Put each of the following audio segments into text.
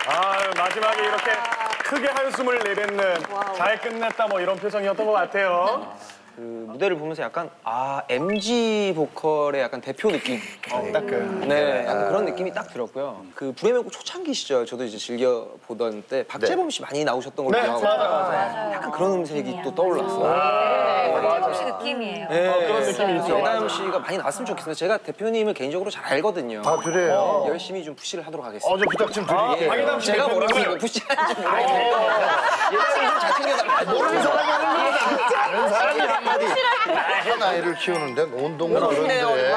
마지막에 이렇게 크게 한숨을 내뱉는 잘 끝냈다 뭐 이런 표정이었던 것 같아요. 그 무대를 보면서 약간 MG 보컬의 약간 대표 느낌. 딱 네, 약간 그런 느낌이 딱 들었고요. 그 불의명곡 초창기 시절 저도 이제 즐겨 보던 때 박재범 씨 많이 나오셨던 걸로 기억하고 맞아요. 약간 그런 음색이 또 떠올랐어요. 박재범 씨 느낌이에요. 네, 그런 느낌이 있죠. 예다영 씨가 많이 나왔으면 좋겠어요. 제가 대표님을 개인적으로 잘 알거든요. 아, 그래요? 열심히 좀 푸시를 하도록 하겠습니다. 좀 부탁 좀 드릴게요. 박예담 씨 제가 뭐라고 대표님은 푸시하는지 모르겠는데 예다영이 좀 잘 챙겨달라고. 모르는 사람이 다른 사람이 한마디. 한 아이를 키우는데 온 동네 어른들의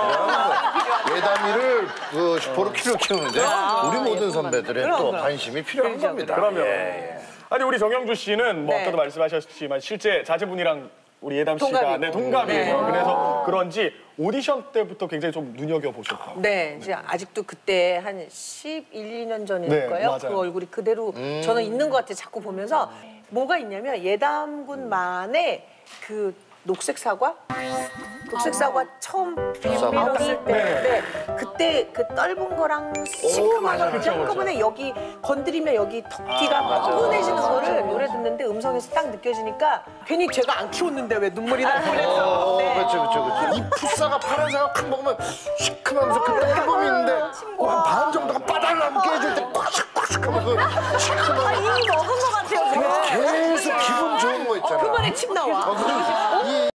예담이를 그 슈퍼루키로 키우는데 우리 모든 선배들의 또 관심이 필요한 겁니다. 그러면 아니 우리 정영주 씨는 뭐 아까도 말씀하셨지만 실제 자제분이랑 우리 예담 씨가 동갑이에요. 그래서 그런지 오디션 때부터 굉장히 좀 눈여겨보셨다고. 네, 이제 아직도 그때 한 11, 12년 전일 네, 거예요. 맞아요. 그 얼굴이 그대로 저는 있는 것 같아요. 자꾸 보면서 뭐가 있냐면 예담군만의 그 녹색 사과? 녹색 사과 처음 빌었을 때인데 그때 그 떫은 거랑 시큼한 거 한꺼번에 여기 건드리면 여기 턱뒤가 뻐근해지는 거를 노래 듣는데 음성에서 딱 느껴지니까 괜히 제가 안 키웠는데 왜 눈물이 날 뻔했어. 그렇죠. 이 풋사가 파란 사과 팍 먹으면 시큼하면서 그 떫음이 있는데 한 반 정도가 빠달랑 깨질 때 꽉슉꽉슉 하면서 시큼한 이미 먹은 거 같아요. 계속 기분 좋은 거 있잖아. 그 말에 침 나와.